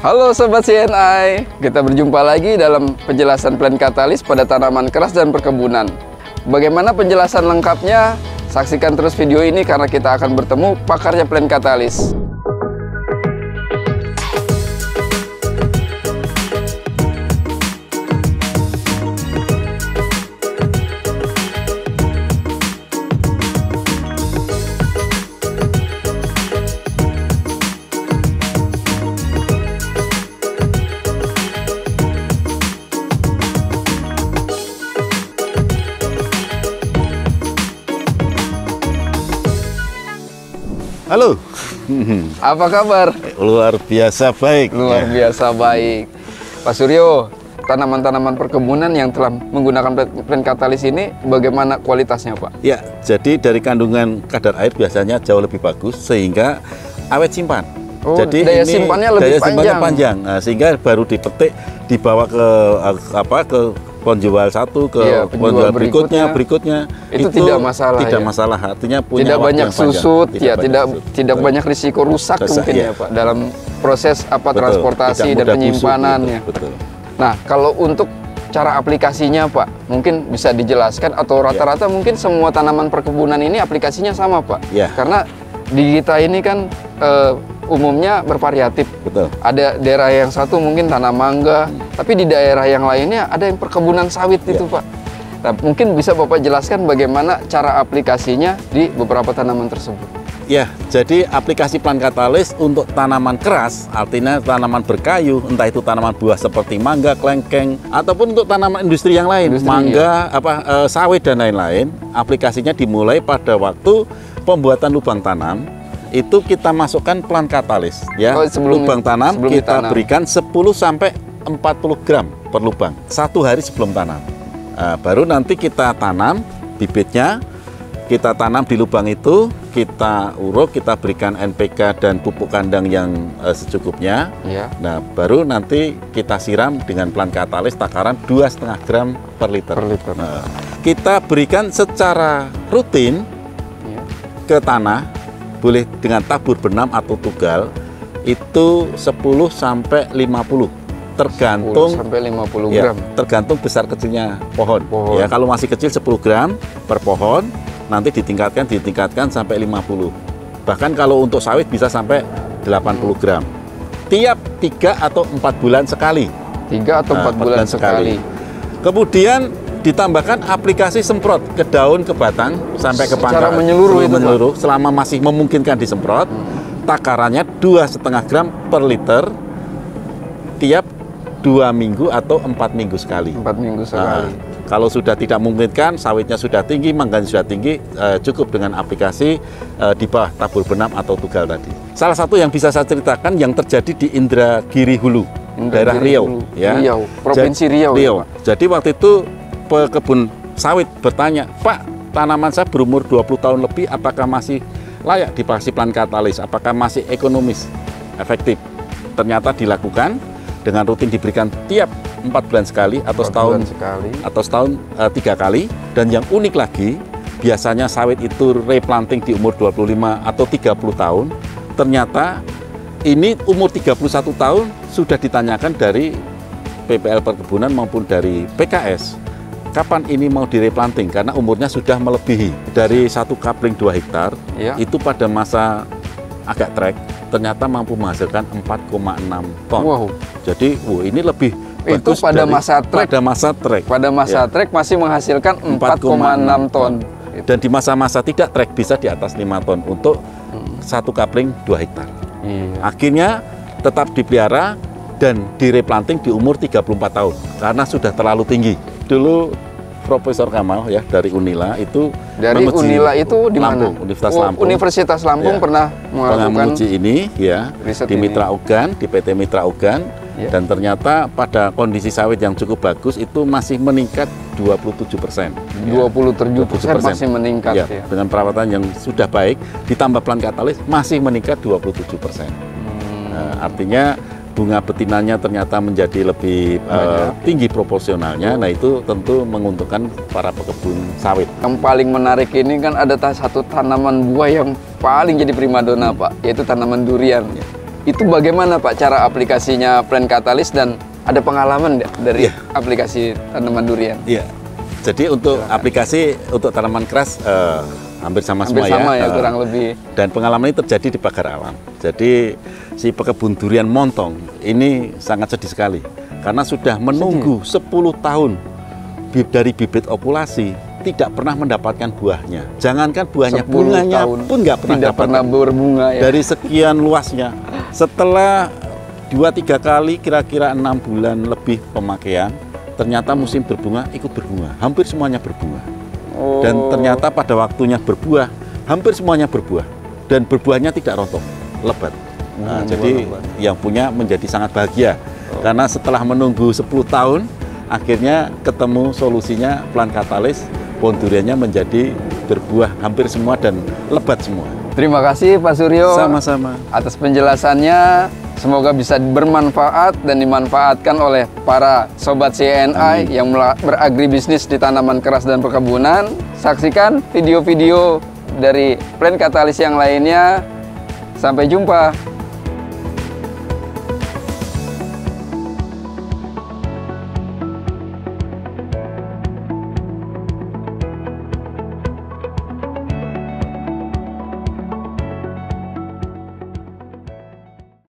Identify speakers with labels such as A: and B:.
A: Halo Sobat CNI, kita berjumpa lagi dalam penjelasan plant katalis pada tanaman keras dan perkebunan. Bagaimana penjelasan lengkapnya? Saksikan terus video ini karena kita akan bertemu pakarnya plant katalis.
B: Halo.
A: Apa kabar?
B: Luar biasa baik.
A: Luar biasa baik. Pak Suryo, tanaman-tanaman perkebunan yang telah menggunakan plant katalis ini bagaimana kualitasnya, Pak?
B: Ya, jadi dari kandungan kadar air biasanya jauh lebih bagus sehingga awet simpan.
A: Oh,
B: jadi
A: daya
B: ini
A: simpannya lebih
B: panjang. Nah, sehingga baru dipetik, dibawa ke penjual satu ke penjual berikutnya
A: itu tidak masalah.
B: Tidak masalah, artinya punya
A: tidak banyak susut, tidak
B: betul.
A: banyak risiko rusak mungkin ya Pak dalam proses transportasi dan penyimpanannya.
B: Betul.
A: Nah, kalau untuk cara aplikasinya Pak, mungkin bisa dijelaskan atau rata-rata mungkin semua tanaman perkebunan ini aplikasinya sama Pak?
B: Ya.
A: Karena di kita ini kan umumnya bervariatif.
B: Betul.
A: Ada daerah yang satu mungkin tanam mangga, tapi di daerah yang lainnya ada yang perkebunan sawit itu Pak. Nah, mungkin bisa Bapak jelaskan bagaimana cara aplikasinya di beberapa tanaman tersebut.
B: Ya, jadi aplikasi plant katalis untuk tanaman keras, artinya tanaman berkayu, entah itu tanaman buah seperti mangga, klengkeng, ataupun untuk tanaman industri yang lain, mangga, sawit dan lain-lain. Aplikasinya dimulai pada waktu pembuatan lubang tanam. Itu kita masukkan plant katalis ya. Lubang tanam kita berikan 10 sampai 40 gram per lubang 1 hari sebelum tanam. Nah, baru nanti kita tanam bibitnya, kita tanam di lubang itu, kita uruk, kita berikan NPK dan pupuk kandang yang secukupnya. Ya. Nah, baru nanti kita siram dengan plant katalis takaran 2,5 gram per liter. Nah, kita berikan secara rutin ke tanah, boleh dengan tabur benam atau tugal, itu 10 sampai 50 tergantung
A: 10 sampai 50 gram.
B: Tergantung besar kecilnya pohon. Ya, kalau masih kecil 10 gram per pohon, nanti ditingkatkan sampai 50. Bahkan kalau untuk sawit bisa sampai 80 gram. Tiap 3 atau 4 bulan sekali.
A: 3 atau 4 bulan sekali.
B: Kemudian ditambahkan aplikasi semprot ke daun, ke batang, sampai ke pangkal.
A: Secara menyeluruh
B: selama masih memungkinkan disemprot. Takarannya 2,5 gram per liter tiap 2 minggu atau 4 minggu sekali.
A: 4 minggu sekali.
B: Nah, kalau sudah tidak memungkinkan, sawitnya sudah tinggi, mangganya sudah tinggi, cukup dengan aplikasi di bawah tabur benam atau tugal tadi. Salah satu yang bisa saya ceritakan yang terjadi di Indragiri Hulu, daerah Riau. Ya.
A: Riau, Provinsi Riau.
B: Ya, jadi waktu itu pekebun sawit bertanya, Pak, tanaman saya berumur 20 tahun lebih, apakah masih layak dikasih plant katalis? Apakah masih ekonomis, efektif? Ternyata dilakukan dengan rutin diberikan tiap 4 bulan sekali atau setahun 3 kali. Dan yang unik lagi, biasanya sawit itu replanting di umur 25 atau 30 tahun. Ternyata ini umur 31 tahun sudah ditanyakan dari PPL Perkebunan maupun dari PKS. Kapan ini mau direplanting? Karena umurnya sudah melebihi dari 1 kapling 2 hektar, itu pada masa agak trek, ternyata mampu menghasilkan 4,6 ton. Wow. Jadi, ini lebih bagus
A: pada masa trek. Pada masa trek masih menghasilkan 4,6 ton.
B: Dan di masa-masa tidak trek bisa di atas 5 ton untuk 1 kapling 2 hektar. Akhirnya tetap dipelihara dan direplanting di umur 34 tahun karena sudah terlalu tinggi. Dulu Profesor Kamal ya dari Unila itu
A: di mana? Universitas Lampung pernah
B: menguji ini ya di Mitra Ugan, di PT Mitra Ugan, dan ternyata pada kondisi sawit yang cukup bagus itu masih meningkat 27%.
A: 27% masih meningkat ya.
B: Dengan perawatan yang sudah baik ditambah plant katalis masih meningkat 27%. Artinya bunga betinanya ternyata menjadi lebih tinggi proporsionalnya. Nah, itu tentu menguntungkan para pekebun sawit.
A: Yang paling menarik ini kan ada satu tanaman buah yang paling jadi primadona Pak, yaitu tanaman durian. Itu bagaimana Pak cara aplikasinya Plant Catalyst dan ada pengalaman nggak dari aplikasi tanaman durian?
B: Iya. Jadi untuk aplikasi untuk tanaman keras hampir sama semua
A: ya kurang lebih.
B: Dan pengalaman ini terjadi di pagar alam. Jadi si pekebun durian Montong ini sangat sedih sekali karena sudah menunggu 10 tahun dari bibit ovulasi tidak pernah mendapatkan buahnya. Jangankan buahnya, bunganya pun nggak pernah
A: berbunga ya.
B: Dari sekian luasnya. Setelah 2-3 kali kira-kira 6 bulan lebih pemakaian, ternyata musim berbunga ikut berbunga. Hampir semuanya berbunga. Dan ternyata pada waktunya berbuah, hampir semuanya berbuah. Dan berbuahnya tidak rontok, lebat. Nah, jadi yang punya menjadi sangat bahagia. Karena setelah menunggu 10 tahun, akhirnya ketemu solusinya Plant Catalyst, pohon duriannya menjadi berbuah hampir semua dan lebat semua.
A: Terima kasih Pak Suryo.
B: Sama-sama.
A: Atas penjelasannya, semoga bisa bermanfaat dan dimanfaatkan oleh para sobat CNI yang beragribisnis di tanaman keras dan perkebunan. Saksikan video-video dari Plant Catalyst yang lainnya. Sampai jumpa.